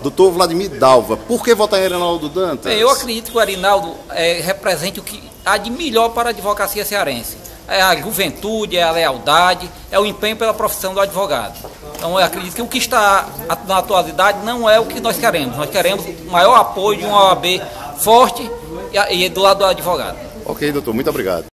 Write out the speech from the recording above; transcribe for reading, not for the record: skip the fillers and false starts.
Doutor Vladimir Dalva, por que votar em Erinaldo Dantas? Eu acredito que o Erinaldo represente o que há de melhor para a advocacia cearense. É a juventude, é a lealdade, é o empenho pela profissão do advogado. Então eu acredito que o que está na atualidade não é o que nós queremos. Nós queremos o maior apoio de uma OAB forte e do lado do advogado. Ok, doutor, muito obrigado.